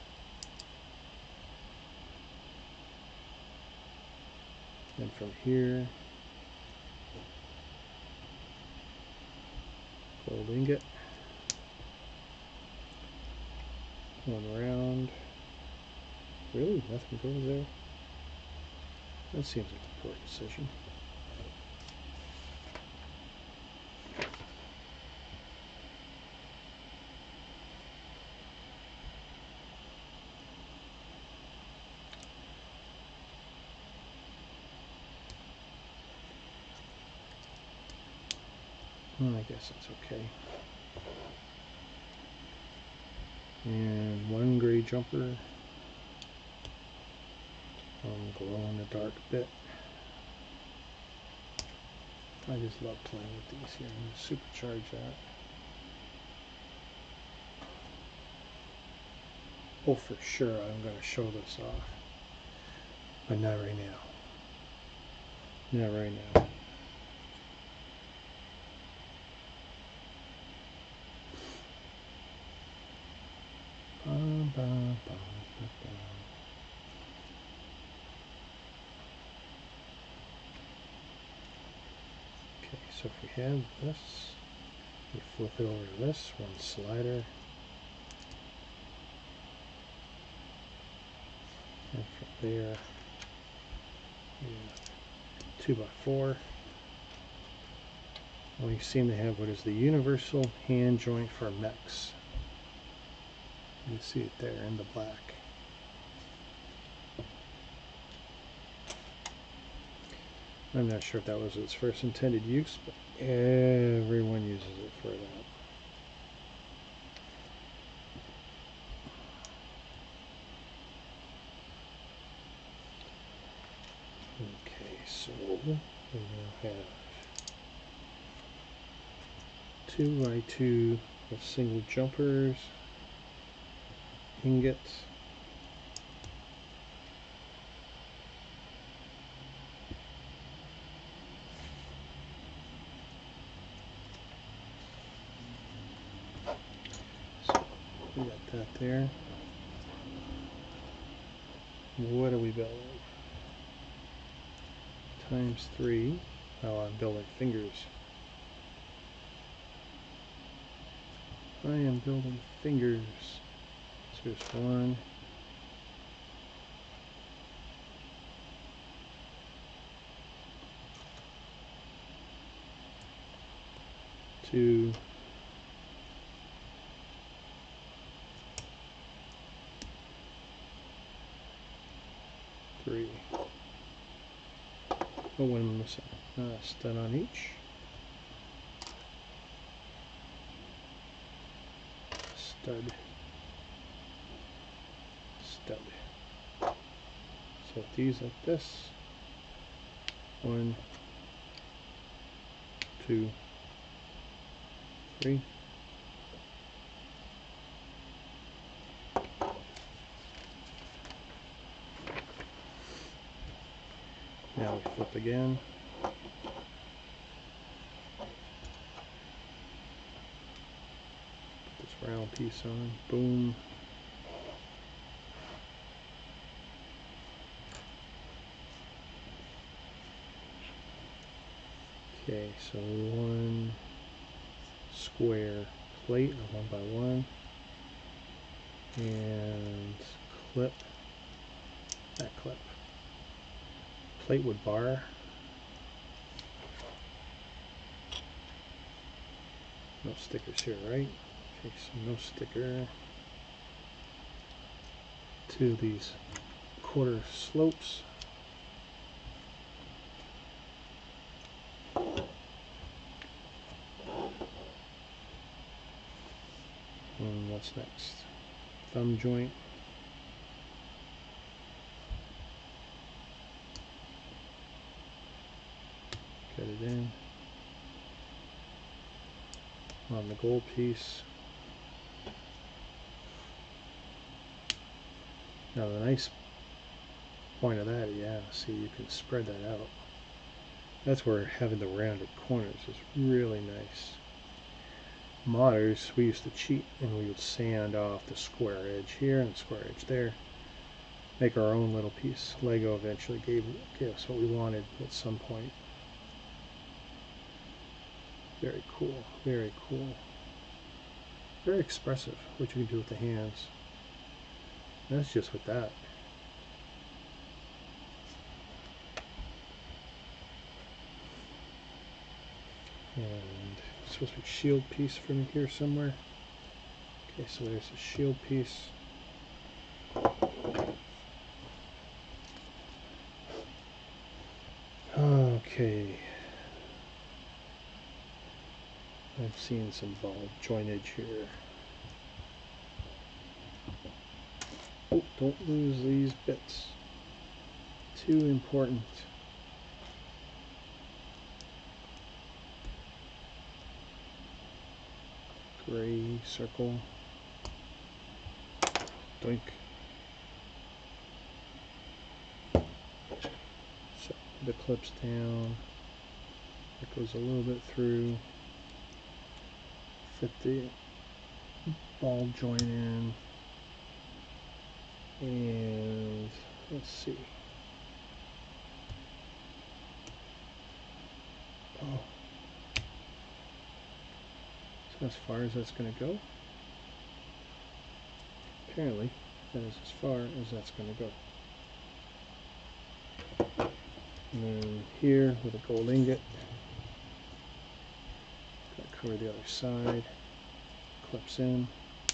A: And from here, gold ingot. One round. Really? Nothing goes there? That seems like a poor decision. Well, I guess that's okay. And one gray jumper. Glow in the dark bit. I just love playing with these here. I'm going to supercharge that. Oh, for sure I'm going to show this off. But not right now. Not right now. Okay, so if we have this, we flip it over to this one slider. And from there, 2x4. We seem to have what is the universal hand joint for mechs. You can see it there in the black. I'm not sure if that was its first intended use, but everyone uses it for that. Okay, so we now have 2x2 with single jumpers, ingots, so we got that there. What are we building? Times 3. Oh, I'm building fingers. I am building fingers. So there's 1, 2, 3. Oh, what am I missing? Stud on each. Stud. Stud. So with these like this. 1, 2, 3. Now we flip again. Put this round piece on. Boom. Okay, so one square plate, 1 by 1, and clip, that clip. Plate with bar. No stickers here, right? Okay, so no sticker. 2 of these quarter slopes. And what's next? Thumb joint. Get it in. On the gold piece. Now the nice point of that, yeah, see, you can spread that out. That's where having the rounded corners is really nice. Modders, we used to cheat and we would sand off the square edge here and the square edge there. Make our own little piece. Lego eventually gave us what we wanted at some point. Very cool, very cool. Very expressive, what you can do with the hands. And that's just with that. And it's supposed to be a shield piece from here somewhere. Okay, so there's a shield piece. Okay. I've seen some ball jointage here. Oh, don't lose these bits. Too important. Gray circle. Doink. So the clips down. It goes a little bit through. Fit the ball joint in. And let's see. Oh. So as far as that's going to go. Apparently, that is as far as that's going to go. And then here with a gold ingot. Got to cover the other side. Clips in.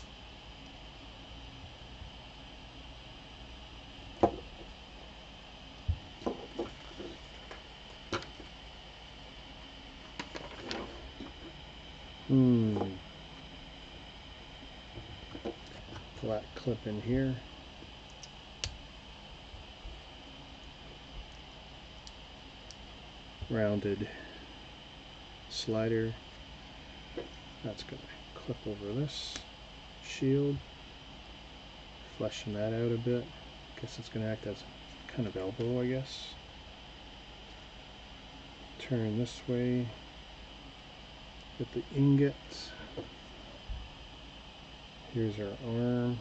A: Flat clip in here. Rounded slider. That's going to clip over this shield. Fleshing that out a bit. Guess it's going to act as kind of elbow, I guess. Turn this way. Get the ingot. Here's our arm.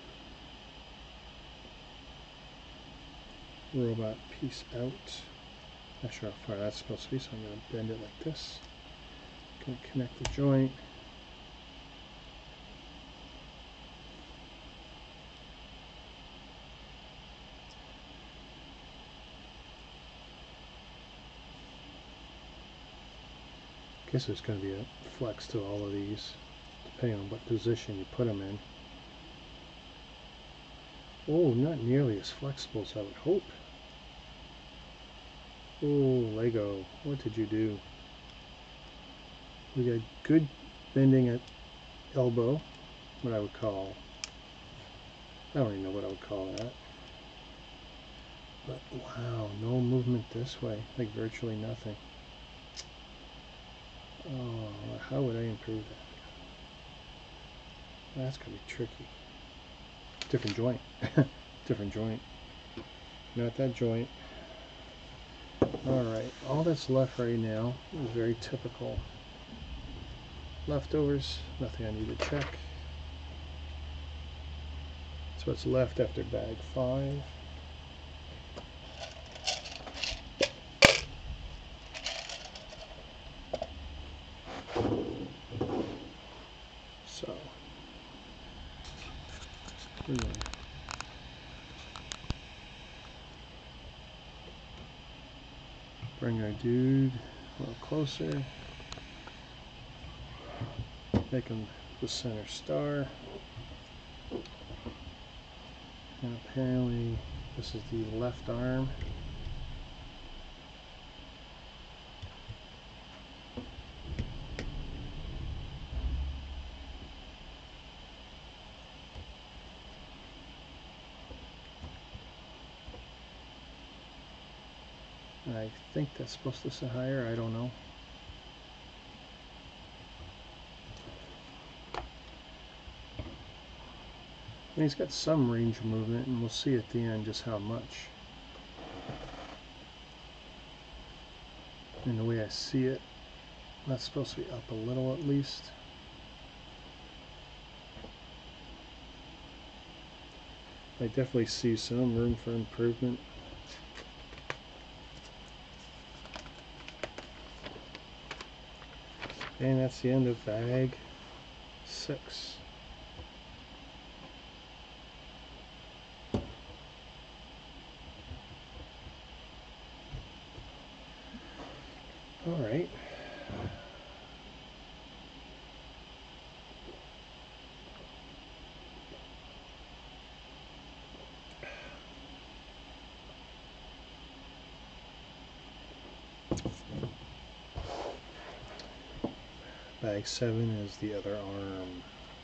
A: Robot piece out. Not sure how far that's supposed to be, so I'm going to bend it like this. Going to connect the joint. I guess there's going to be a flex to all of these, depending on what position you put them in. Oh, not nearly as flexible as I would hope. Oh, Lego, what did you do? We got good bending at elbow, what I would call, I don't even know what I would call that. But wow, no movement this way, like virtually nothing. Oh, how would I improve that? That's gonna be tricky. Different joint. Different joint. Not that joint. Alright, all that's left right now is very typical. Leftovers, nothing I need to check. That's what's left after bag 5. So, we're going to bring our dude a little closer. Make him the center star. And apparently this is the left arm. I think that's supposed to sit higher, I don't know. And he's got some range of movement, and we'll see at the end just how much. And the way I see it, that's supposed to be up a little at least. I definitely see some room for improvement. And that's the end of bag 6. All right. Bag 7 is the other arm.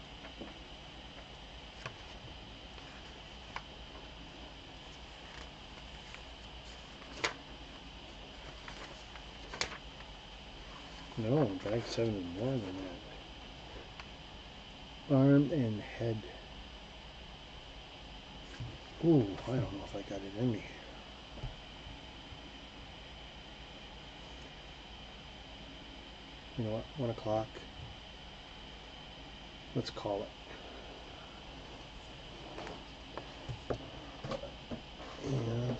A: No, bag 7 is more than that. Arm and head. Ooh, I don't know if I got it in me. You know what? 1 o'clock. Let's call it. And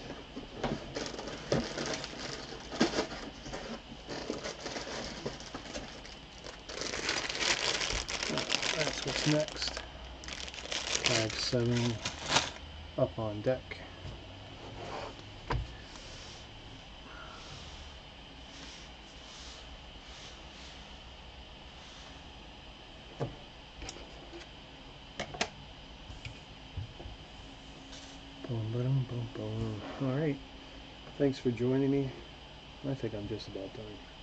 A: that's what's next. Bag 7 up on deck. Boom, boom, boom, boom. All right. Thanks for joining me. I think I'm just about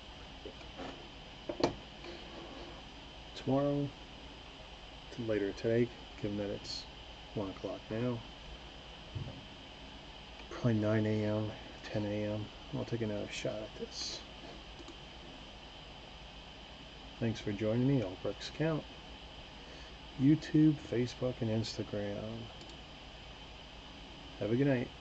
A: done. Tomorrow, later today, given that it's 1 o'clock now, probably 9 a.m., 10 a.m., I'll take another shot at this. Thanks for joining me. All bricks count. YouTube, Facebook, and Instagram. Have a good night.